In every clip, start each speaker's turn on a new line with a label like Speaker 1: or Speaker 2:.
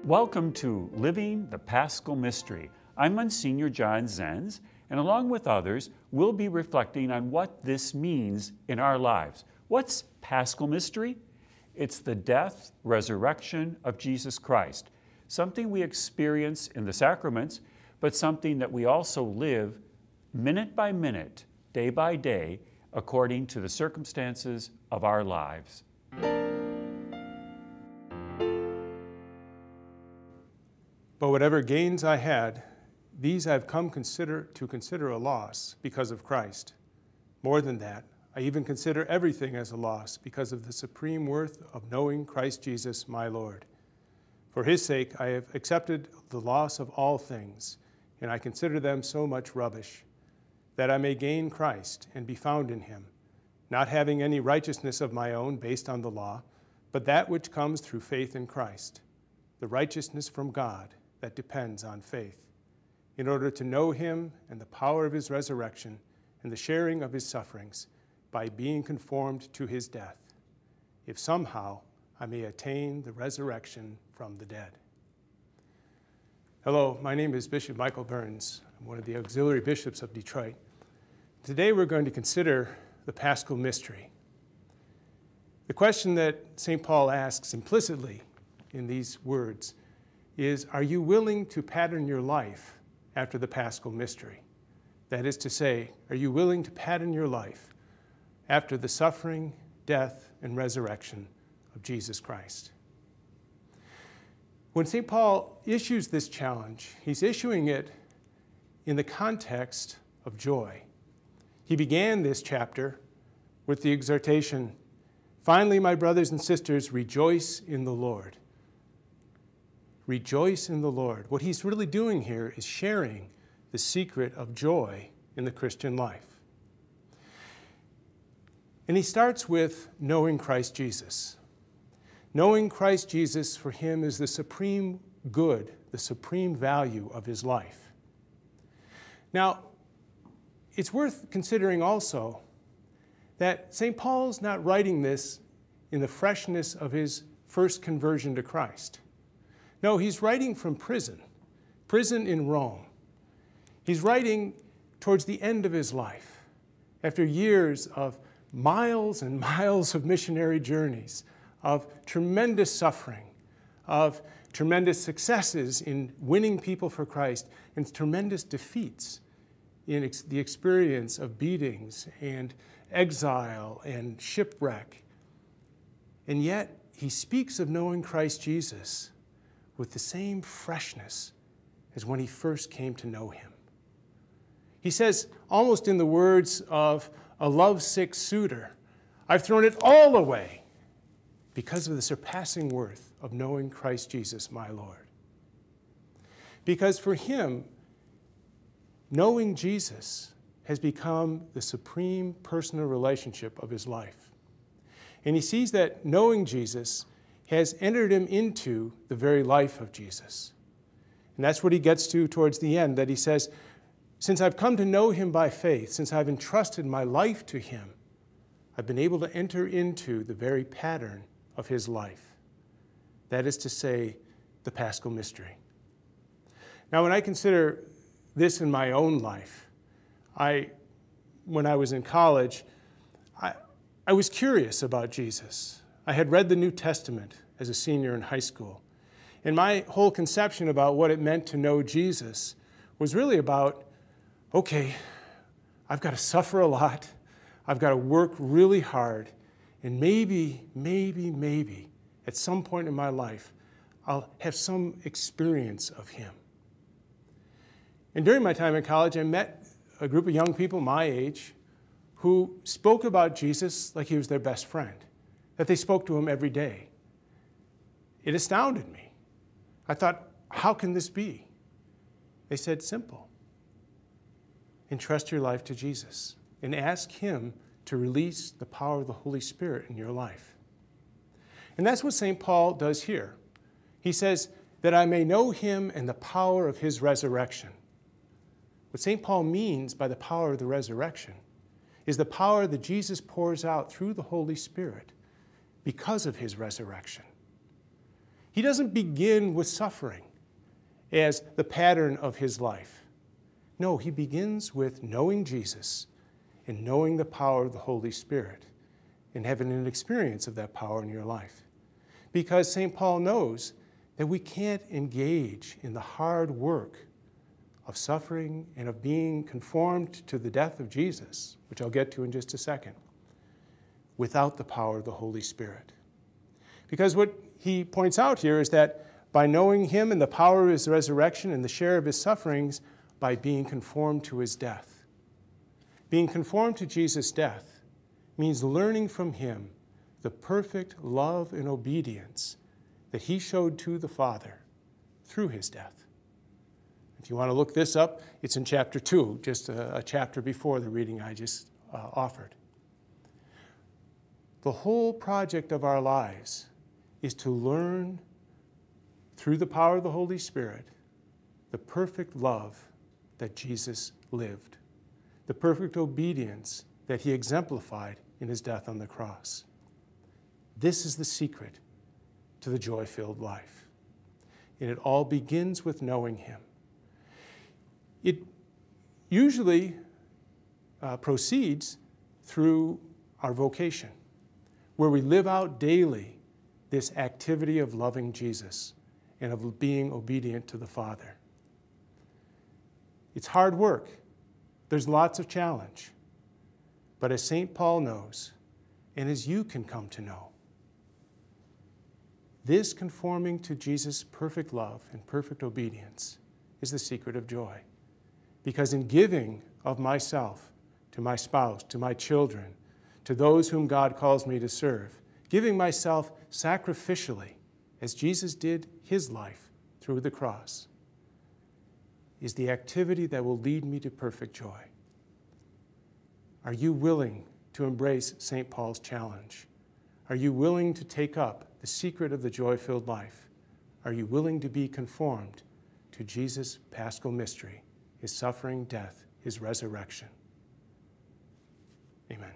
Speaker 1: Welcome to Living the Pascal Mystery. I'm Msgr John Zenz, and along with others, we'll be reflecting on what this means in our lives. What's Pascal Mystery? It's the death, resurrection of Jesus Christ, something we experience in the sacraments, but something that we also live minute by minute, day by day, according to the circumstances of our lives.
Speaker 2: But whatever gains I had, these I've come to consider a loss because of Christ. More than that, I even consider everything as a loss because of the supreme worth of knowing Christ Jesus, my Lord. For his sake, I have accepted the loss of all things, and I consider them so much rubbish, that I may gain Christ and be found in him, not having any righteousness of my own based on the law, but that which comes through faith in Christ, the righteousness from God that depends on faith, in order to know him and the power of his resurrection and the sharing of his sufferings by being conformed to his death, if somehow I may attain the resurrection from the dead. Hello, my name is Bishop Michael Byrnes. I'm one of the auxiliary bishops of Detroit. Today we're going to consider the Pascal Mystery. The question that St. Paul asks implicitly in these words is, are you willing to pattern your life after the Pascal Mystery? That is to say, are you willing to pattern your life after the suffering, death, and resurrection of Jesus Christ? When St. Paul issues this challenge, he's issuing it in the context of joy. He began this chapter with the exhortation, "Finally, my brothers and sisters, rejoice in the Lord." Rejoice in the Lord. What he's really doing here is sharing the secret of joy in the Christian life. And he starts with knowing Christ Jesus. Knowing Christ Jesus for him is the supreme good, the supreme value of his life. Now, it's worth considering also that St. Paul's not writing this in the freshness of his first conversion to Christ. No, he's writing from prison in Rome. He's writing towards the end of his life, after years of miles and miles of missionary journeys, of tremendous suffering, of tremendous successes in winning people for Christ, and tremendous defeats in the experience of beatings and exile and shipwreck. And yet, he speaks of knowing Christ Jesus with the same freshness as when he first came to know him. He says, almost in the words of a lovesick suitor, "I've thrown it all away because of the surpassing worth of knowing Christ Jesus, my Lord." Because for him, knowing Jesus has become the supreme personal relationship of his life. And he sees that knowing Jesus has entered him into the very life of Jesus. And that's what he gets to towards the end, that he says, since I've come to know him by faith, since I've entrusted my life to him, I've been able to enter into the very pattern of his life. That is to say, the Pascal Mystery. Now, when I consider this in my own life, when I was in college, I was curious about Jesus. I had read the New Testament as a senior in high school. And my whole conception about what it meant to know Jesus was really about, okay, I've got to suffer a lot. I've got to work really hard. And maybe, at some point in my life, I'll have some experience of him. And during my time in college, I met a group of young people my age who spoke about Jesus like he was their best friend, that they spoke to him every day. It astounded me. I thought, how can this be? They said, simple. Entrust your life to Jesus and ask him to release the power of the Holy Spirit in your life. And that's what St. Paul does here. He says, that I may know him and the power of his resurrection. What St. Paul means by the power of the resurrection is the power that Jesus pours out through the Holy Spirit because of his resurrection. He doesn't begin with suffering as the pattern of his life. No, he begins with knowing Jesus and knowing the power of the Holy Spirit and having an experience of that power in your life. Because St. Paul knows that we can't engage in the hard work of suffering and of being conformed to the death of Jesus, which I'll get to in just a second, without the power of the Holy Spirit. Because what he points out here is that by knowing him and the power of his resurrection and the share of his sufferings, by being conformed to his death. Being conformed to Jesus' death means learning from him the perfect love and obedience that he showed to the Father through his death. If you want to look this up, it's in chapter 2, just a chapter before the reading I just offered. The whole project of our lives is to learn through the power of the Holy Spirit the perfect love that Jesus lived, the perfect obedience that he exemplified in his death on the cross. This is the secret to the joy-filled life. And it all begins with knowing him. It usually proceeds through our vocation, where we live out daily this activity of loving Jesus and of being obedient to the Father. It's hard work. There's lots of challenge. But as St. Paul knows, and as you can come to know, this conforming to Jesus' perfect love and perfect obedience is the secret of joy. Because in giving of myself to my spouse, to my children, to those whom God calls me to serve, giving myself sacrificially, as Jesus did his life through the cross, is the activity that will lead me to perfect joy. Are you willing to embrace St. Paul's challenge? Are you willing to take up the secret of the joy-filled life? Are you willing to be conformed to Jesus' Paschal Mystery, his suffering, death, his resurrection? Amen.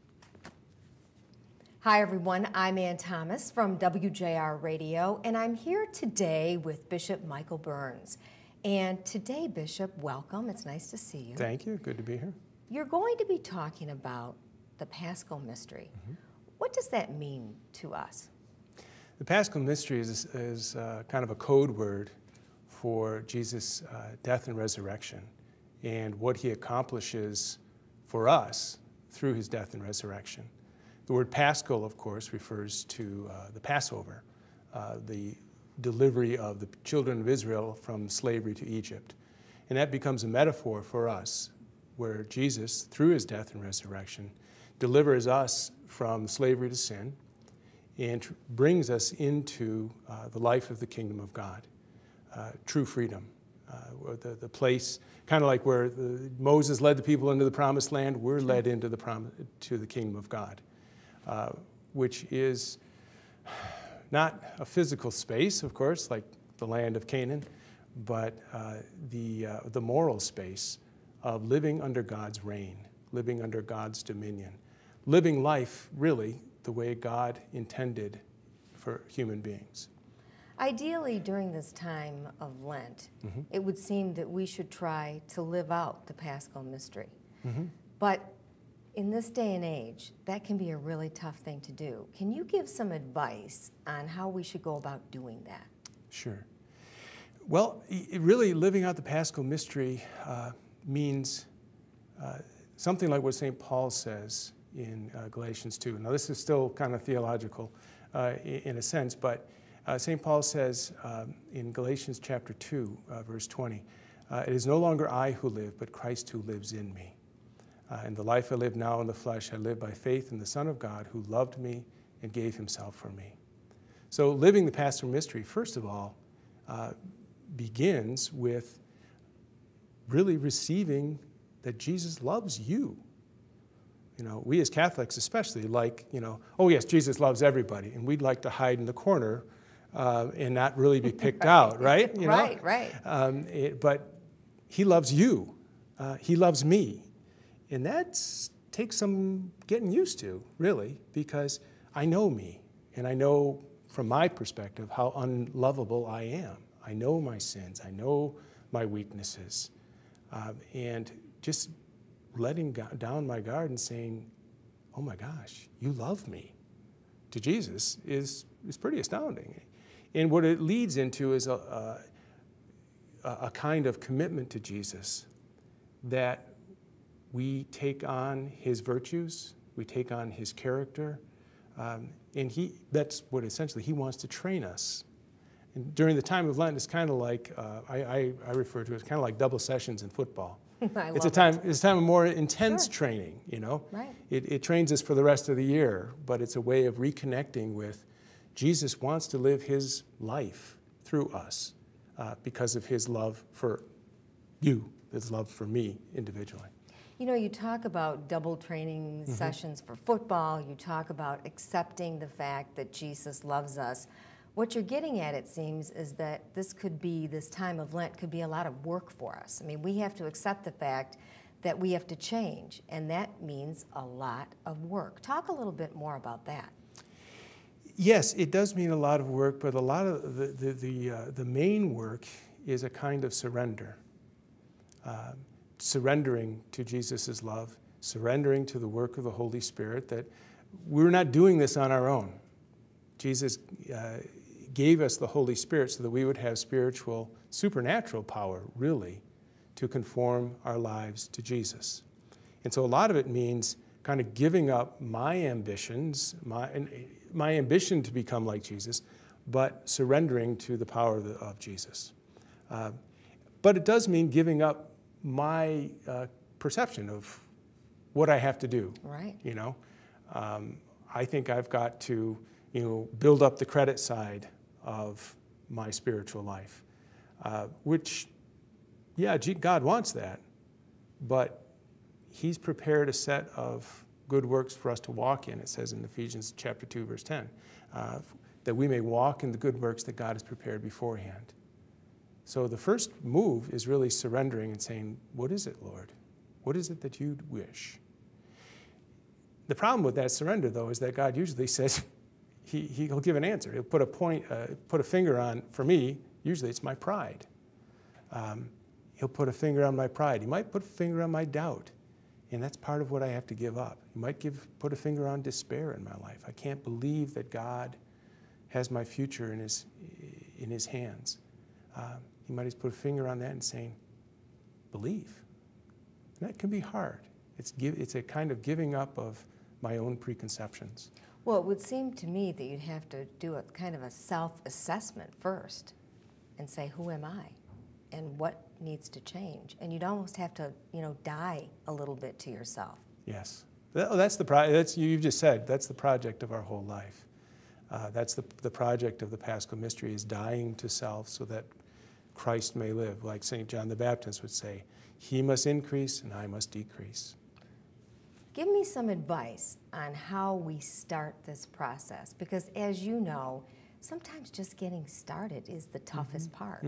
Speaker 3: Hi, everyone. I'm Ann Thomas from WJR Radio, and I'm here today with Bishop Michael Byrnes. And today, Bishop, welcome. It's nice to see you.
Speaker 2: Thank you. Good to be here.
Speaker 3: You're going to be talking about the Paschal Mystery. Mm-hmm. What does that mean to us?
Speaker 2: The Paschal Mystery is kind of a code word for Jesus' death and resurrection and what he accomplishes for us through his death and resurrection. The word Paschal, of course, refers to the Passover, the delivery of the children of Israel from slavery to Egypt. And that becomes a metaphor for us, where Jesus, through his death and resurrection, delivers us from slavery to sin and brings us into the life of the kingdom of God, true freedom, the place, kind of like where Moses led the people into the promised land, we're led into the kingdom of God, which is not a physical space, of course, like the land of Canaan, but the moral space of living under God's reign, living under God's dominion, living life really the way God intended for human beings.
Speaker 3: Ideally, during this time of Lent, mm-hmm. it would seem that we should try to live out the Paschal Mystery. Mm-hmm. But in this day and age, that can be a really tough thing to do. Can you give some advice on how we should go about doing that?
Speaker 2: Sure. Well, really living out the Paschal Mystery means something like what St. Paul says in Galatians 2. Now, this is still kind of theological in a sense, but St. Paul says in Galatians chapter 2, verse 20, it is no longer I who live, but Christ who lives in me. And the life I live now in the flesh, I live by faith in the Son of God who loved me and gave himself for me. So living the Paschal Mystery, first of all, begins with really receiving that Jesus loves you. You know, we as Catholics especially like, oh yes, Jesus loves everybody, and we'd like to hide in the corner and not really be picked out, right?
Speaker 3: Right.
Speaker 2: But he loves you. He loves me. And that takes some getting used to, really, because I know me, and I know from my perspective, how unlovable I am. I know my sins. I know my weaknesses. And just letting down my guard and saying, oh my gosh, you love me, to Jesus is pretty astounding. And what it leads into is a kind of commitment to Jesus, that we take on his virtues, we take on his character, and that's what essentially he wants to train us. And during the time of Lent, it's kind of like, I refer to it as kind of like double sessions in football. It's a time of more intense training, you know.
Speaker 3: Right.
Speaker 2: It trains us for the rest of the year, but it's a way of reconnecting with Jesus. Wants to live his life through us because of his love for you, his love for me individually.
Speaker 3: You know, you talk about double training sessions for football. You talk about accepting the fact that Jesus loves us. What you're getting at, it seems, is that this time of Lent could be a lot of work for us. I mean, we have to accept the fact that we have to change, and that means a lot of work. Talk a little bit more about that.
Speaker 2: Yes, it does mean a lot of work, but a lot of the main work is a kind of surrender. Surrendering to Jesus' love, surrendering to the work of the Holy Spirit, that we're not doing this on our own. Jesus gave us the Holy Spirit so that we would have spiritual, supernatural power, really, to conform our lives to Jesus. And so a lot of it means kind of giving up my ambitions, my ambition to become like Jesus, but surrendering to the power of Jesus. But it does mean giving up my perception of what I have to do.
Speaker 3: Right.
Speaker 2: You know, I think I've got to, build up the credit side of my spiritual life, which, yeah, God wants that, but he's prepared a set of good works for us to walk in. It says in Ephesians chapter 2, verse 10, that we may walk in the good works that God has prepared beforehand. So the first move is really surrendering and saying, what is it, Lord? What is it that you wish? The problem with that surrender, though, is that God usually says, he'll give an answer. He'll put a finger on, for me, usually it's my pride. He'll put a finger on my pride. He might put a finger on my doubt, and that's part of what I have to give up. He might put a finger on despair in my life. I can't believe that God has my future in his hands. He might just put a finger on that and saying, believe. And that can be hard. It's a kind of giving up of my own preconceptions.
Speaker 3: Well, it would seem to me that you'd have to do a kind of a self-assessment first and say, who am I? And what needs to change? And you'd almost have to, die a little bit to yourself.
Speaker 2: Yes. You've just said, that's the project of our whole life. That's the project of the Paschal Mystery, is dying to self so that Christ may live. Like St. John the Baptist would say, he must increase and I must decrease.
Speaker 3: Give me some advice on how we start this process, because as you know, sometimes just getting started is the toughest part.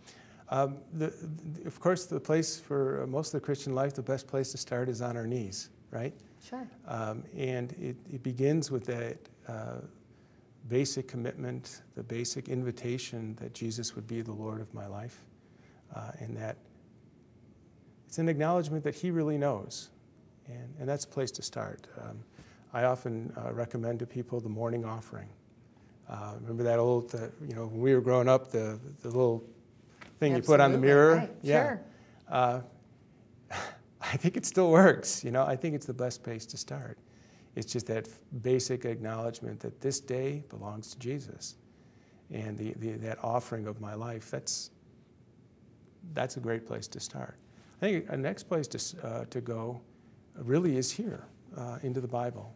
Speaker 2: Of course, the place for most of the Christian life, the best place to start is on our knees, right?
Speaker 3: Sure.
Speaker 2: And it begins with that basic commitment, the basic invitation that Jesus would be the Lord of my life, and that it's an acknowledgement that he really knows, and that's a place to start. I often recommend to people the morning offering. Remember that old, when we were growing up, the little thing you put on the mirror?
Speaker 3: Right.
Speaker 2: Yeah.
Speaker 3: Sure.
Speaker 2: I think it still works. I think it's the best place to start. It's just that basic acknowledgement that this day belongs to Jesus, and that offering of my life. That's a great place to start. I think a next place to go really is here, into the Bible.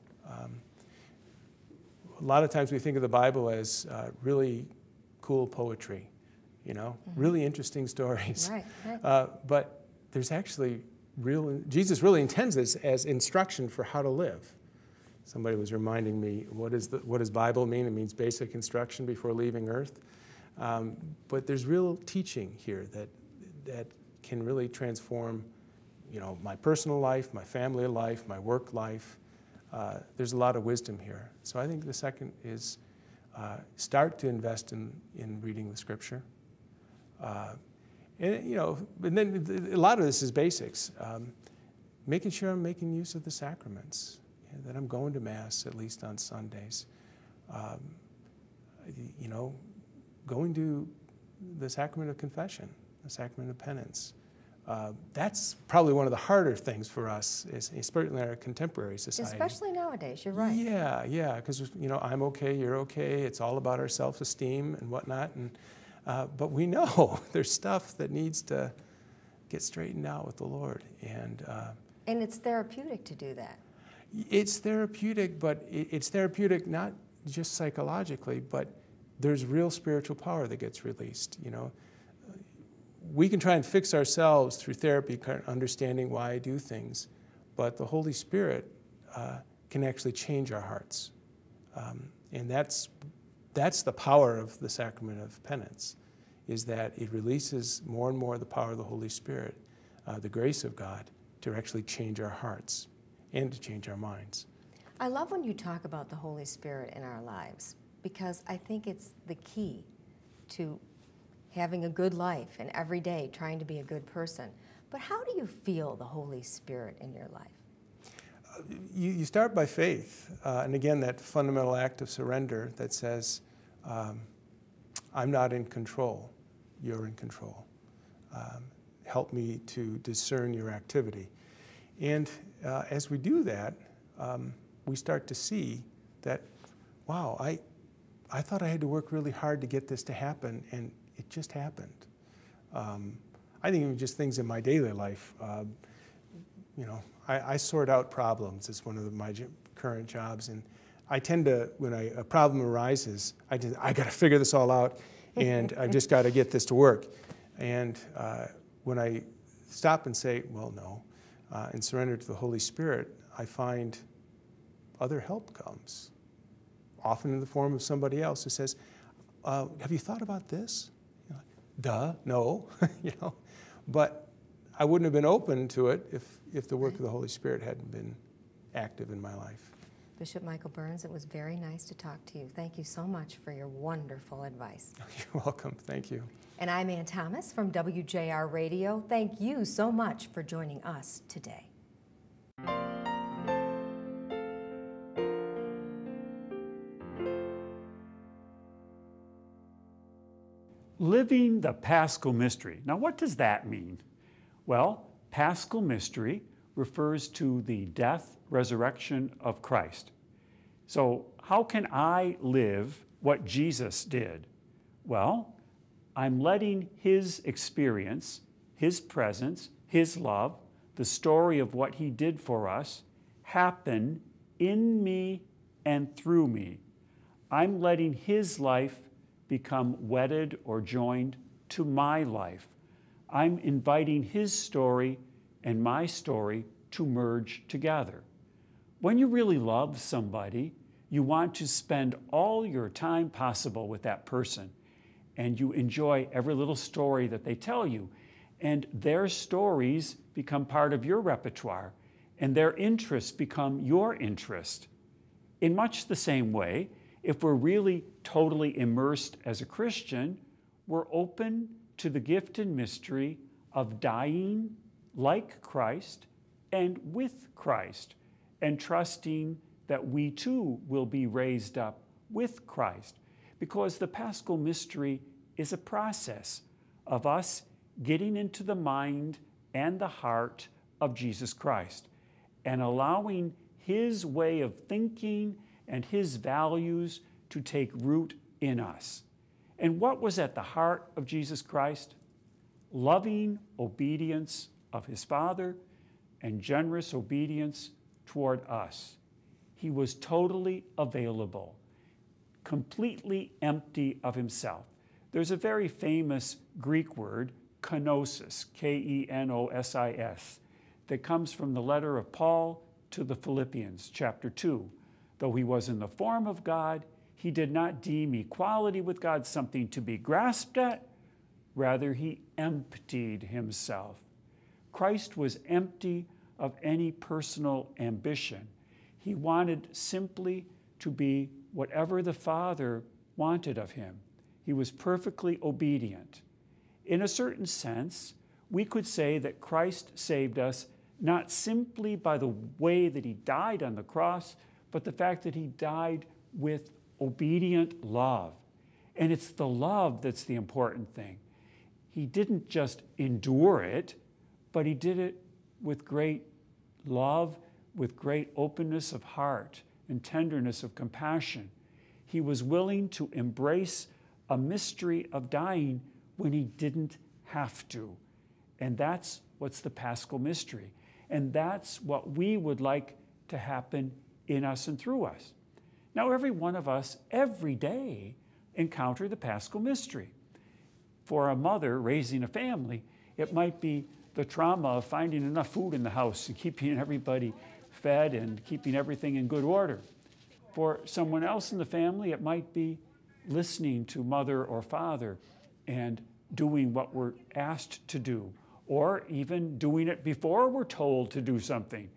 Speaker 2: A lot of times we think of the Bible as really cool poetry, really interesting stories.
Speaker 3: Right.
Speaker 2: But there's actually Jesus really intends this as instruction for how to live. Somebody was reminding me, what does Bible mean? It means basic instruction before leaving earth. But there's real teaching here that can really transform, my personal life, my family life, my work life. There's a lot of wisdom here. So I think the second is start to invest in reading the Scripture. And, you know, and then a lot of this is basics. Making sure I'm making use of the sacraments, that I'm going to Mass at least on Sundays. You know, going to the sacrament of confession, the sacrament of penance. That's probably one of the harder things for us, especially in our contemporary society.
Speaker 3: Especially nowadays, you're right.
Speaker 2: Yeah, because, you know, I'm okay, you're okay. It's all about our self-esteem and whatnot. And but we know there's stuff that needs to get straightened out with the Lord. And
Speaker 3: it's therapeutic to do that.
Speaker 2: It's therapeutic, but it's therapeutic not just psychologically, but there's real spiritual power that gets released, you know. We can try and fix ourselves through therapy, understanding why I do things, but the Holy Spirit can actually change our hearts. And that's the power of the sacrament of penance, is that it releases more and more the power of the Holy Spirit, the grace of God, to actually change our hearts and to change our minds.
Speaker 3: I love when you talk about the Holy Spirit in our lives, because I think it's the key to having a good life and every day trying to be a good person. But how do you feel the Holy Spirit in your life?
Speaker 2: You start by faith, and again, that fundamental act of surrender that says, I'm not in control, you're in control. Help me to discern your activity. And as we do that, we start to see that, wow, I thought I had to work really hard to get this to happen, and it just happened. I think even just things in my daily life, you know, I sort out problems. It's one of my current jobs, and I tend to, when a problem arises, I got to figure this all out, and I've just got to get this to work. And when I stop and say, well, no, and surrender to the Holy Spirit, I find other help comes, often in the form of somebody else who says, have you thought about this? You know, duh, no, you know. But I wouldn't have been open to it if the work of the Holy Spirit hadn't been active in my life.
Speaker 3: Bishop Michael Byrnes, it was very nice to talk to you. Thank you so much for your wonderful advice.
Speaker 2: You're welcome. Thank you.
Speaker 3: And I'm Ann Thomas from WJR Radio. Thank you so much for joining us today.
Speaker 1: Living the Paschal Mystery. Now, what does that mean? Well, Paschal Mystery refers to the death, resurrection of Christ. So, how can I live what Jesus did? Well, I'm letting His experience, His presence, His love, the story of what He did for us, happen in me and through me. I'm letting His life become wedded or joined to my life. I'm inviting His story and my story to merge together. When you really love somebody, you want to spend all your time possible with that person, and you enjoy every little story that they tell you, and their stories become part of your repertoire, and their interests become your interest. In much the same way, if we're really totally immersed as a Christian, we're open to the gift and mystery of dying like Christ and with Christ, and trusting that we too will be raised up with Christ, because the Paschal Mystery is a process of us getting into the mind and the heart of Jesus Christ and allowing His way of thinking and His values to take root in us. And what was at the heart of Jesus Christ? Loving obedience of His Father and generous obedience toward us. He was totally available, completely empty of Himself. There's a very famous Greek word, kenosis, K-E-N-O-S-I-S, that comes from the letter of Paul to the Philippians, chapter 2. Though He was in the form of God, He did not deem equality with God something to be grasped at. Rather, He emptied Himself. Christ was empty of any personal ambition. He wanted simply to be whatever the Father wanted of him. He was perfectly obedient. In a certain sense, we could say that Christ saved us not simply by the way that he died on the cross, but the fact that he died with obedient love. And it's the love that's the important thing. He didn't just endure it, but he did it with great love, with great openness of heart and tenderness of compassion. He was willing to embrace a mystery of dying when he didn't have to. And that's what's the Paschal Mystery. And that's what we would like to happen in us and through us. Now, every one of us, every day, encounter the Paschal Mystery. For a mother raising a family, it might be the trauma of finding enough food in the house and keeping everybody fed and keeping everything in good order. For someone else in the family, it might be listening to mother or father and doing what we're asked to do, or even doing it before we're told to do something.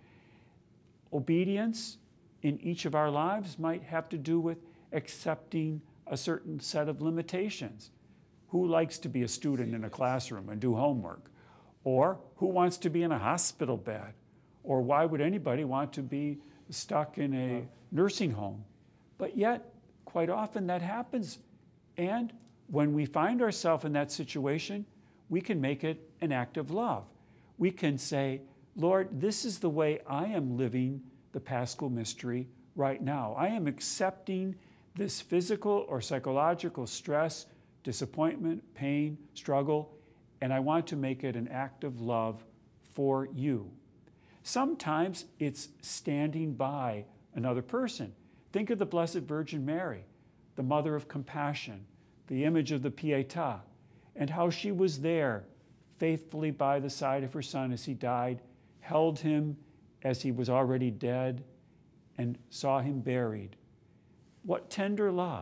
Speaker 1: Obedience in each of our lives might have to do with accepting a certain set of limitations. Who likes to be a student in a classroom and do homework? Or who wants to be in a hospital bed? Or why would anybody want to be stuck in a nursing home? But yet, quite often that happens. And when we find ourselves in that situation, we can make it an act of love. We can say, Lord, this is the way I am living the Paschal Mystery right now. I am accepting this physical or psychological stress, disappointment, pain, struggle, and I want to make it an act of love for you. Sometimes it's standing by another person. Think of the Blessed Virgin Mary, the mother of compassion, the image of the Pietà, and how she was there faithfully by the side of her son as he died, held him as he was already dead, and saw him buried. What tender love.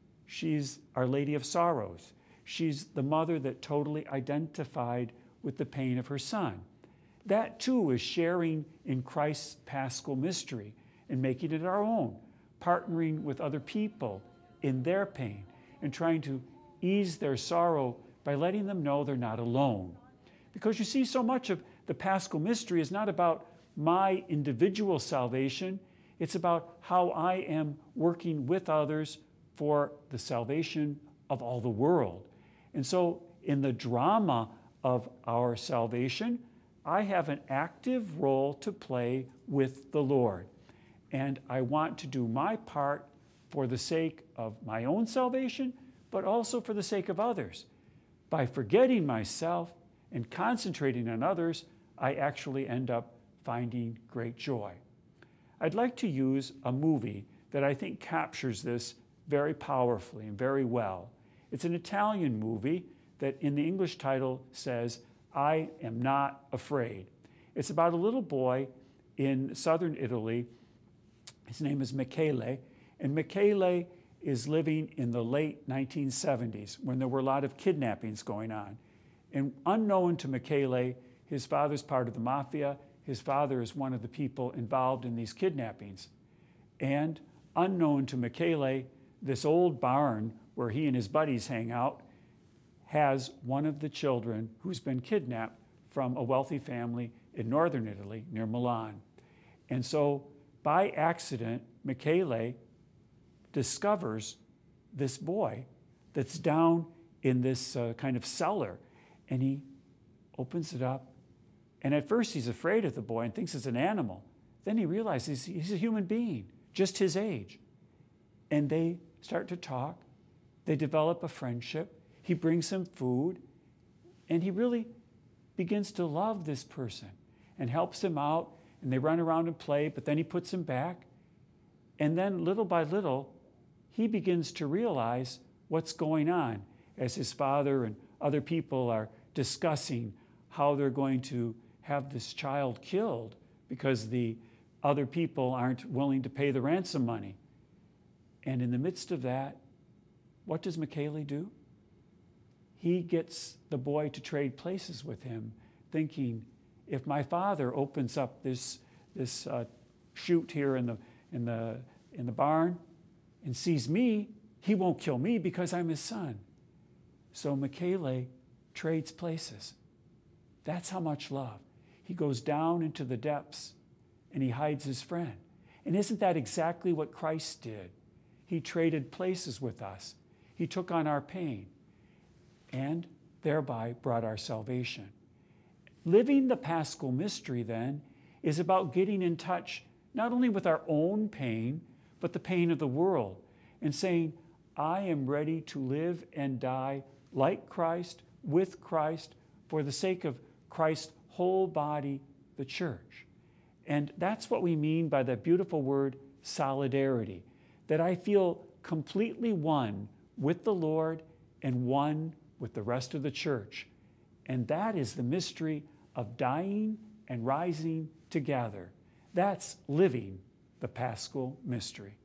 Speaker 1: She's Our Lady of Sorrows. She's the mother that totally identified with the pain of her son. That too is sharing in Christ's Paschal Mystery and making it our own, partnering with other people in their pain and trying to ease their sorrow by letting them know they're not alone. Because you see, so much of the Paschal Mystery is not about my individual salvation, it's about how I am working with others for the salvation of all the world. And so in the drama of our salvation, I have an active role to play with the Lord. And I want to do my part for the sake of my own salvation, but also for the sake of others. By forgetting myself and concentrating on others, I actually end up finding great joy. I'd like to use a movie that I think captures this very powerfully and very well. It's an Italian movie that in the English title says, I Am Not Afraid. It's about a little boy in southern Italy. His name is Michele, and Michele is living in the late 1970s when there were a lot of kidnappings going on. And unknown to Michele, his father's part of the mafia. His father is one of the people involved in these kidnappings. And unknown to Michele, this old barn where he and his buddies hang out has one of the children who's been kidnapped from a wealthy family in northern Italy near Milan. And so by accident, Michele discovers this boy that's down in this kind of cellar, and he opens it up. And at first he's afraid of the boy and thinks it's an animal. Then he realizes he's a human being, just his age. And they start to talk. They develop a friendship. He brings him food. And he really begins to love this person and helps him out. And they run around and play, but then he puts him back. And then little by little, he begins to realize what's going on as his father and other people are discussing how they're going to have this child killed because the other people aren't willing to pay the ransom money. And in the midst of that, what does Michele do? He gets the boy to trade places with him, thinking, if my father opens up this chute here in the barn and sees me, He won't kill me because I'm his son. So Michele trades places. That's how much love. He goes down into the depths and he hides his friend. And isn't that exactly what Christ did? He traded places with us. He took on our pain and thereby brought our salvation. Living the Paschal Mystery, then, is about getting in touch not only with our own pain, but the pain of the world, and saying, I am ready to live and die like Christ, with Christ, for the sake of Christ's whole body, the church. And that's what we mean by the beautiful word solidarity, that I feel completely one with the Lord and one with the rest of the church. And that is the mystery of dying and rising together. That's living the Paschal Mystery.